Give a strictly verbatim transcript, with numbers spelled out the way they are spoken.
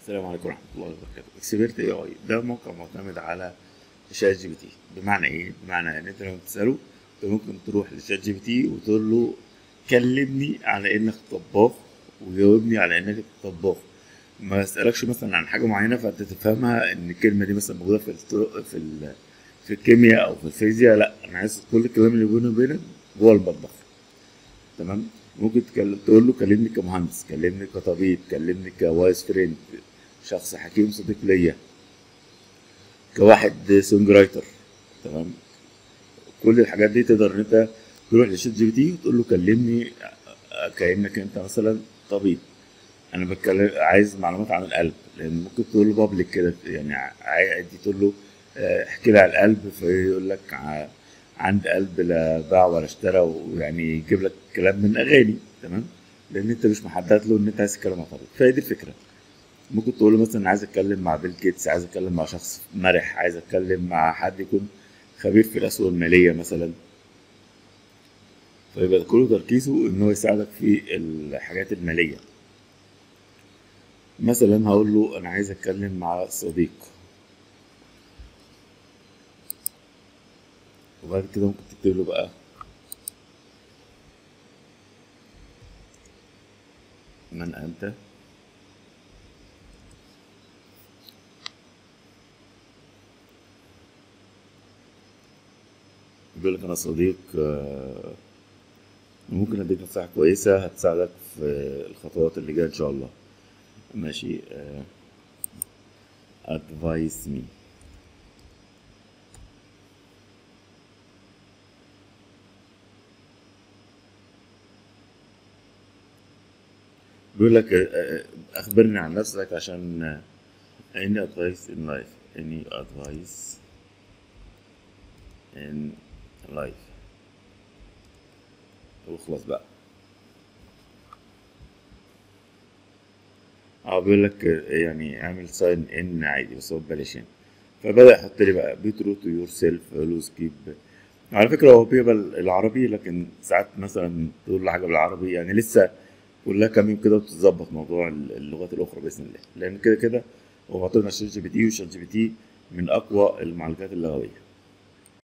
السلام عليكم ورحمة الله وبركاته. اكسبيرت اي اي ده موقع معتمد على شات جي بي تي. بمعنى ايه؟ بمعنى ان انت لما تسأله انت ممكن تروح لشات جي بي تي وتقول له كلمني على انك طباخ وجاوبني على انك طباخ. ما اسألكش مثلا عن حاجة معينة فانت تفهمها ان الكلمة دي مثلا موجودة في الطرق في ال في الكيمياء او في الفيزياء. لا، انا عايز كل الكلام اللي بيني وبينك جوه المطبخ. تمام. ممكن تكلم تقول له كلمني كمهندس، كلمني كطبيب، كلمني كوايس فريند، شخص حكيم صديق ليا، كواحد سونج رايتر. تمام. كل الحاجات دي تقدر ان انت تروح لشات جي بي تي وتقول له كلمني كانك انت مثلا طبيب. انا بتكلم عايز معلومات عن القلب، لان ممكن تقول له بابليك كده يعني عادي تقول له آه، احكي لي على القلب فيقول لك ع- عند قلب لا باع ولا اشترى، ويعني يجيب لك كلام من اغاني. تمام. لان انت مش محدد له ان انت عايز تتكلم عن طبيب، فهي دي الفكره. ممكن تقول له مثلا عايز اتكلم مع بيل جيتس، عايز اتكلم مع شخص مرح، عايز اتكلم مع حد يكون خبير في الاسواق الماليه مثلا. فيبقى كل تركيزه ان هو يساعدك في الحاجات الماليه. مثلا هقول له انا عايز اتكلم مع صديق، وبعد كده ممكن تكتب له بقى من انت. بيقول لك انا صديق، آه، ممكن اديك نصيحه كويسه هتساعدك في الخطوات اللي جايه ان شاء الله. ماشي. ادفايس مي. بيقول لك آه، آه، اخبرني عن نفسك عشان آه، any advice in life any advice in life. وخلاص بقى. اه بيقول لك آه، يعني اعمل ساين ان عادي بس هو ببلاش يعني. فبدأ يحط لي بقى بي ترو تو يور سيلف لوز كيب. على فكرة هو بيقبل العربي، لكن ساعات مثلا تقول له حاجة بالعربي يعني لسه كلها كام يوم كده وتتظبط موضوع اللغات الأخرى بإذن الله، لأن كده كده هو معتمد على شات جي بي تي، وشات جي بي تي من أقوى المعالجات اللغوية.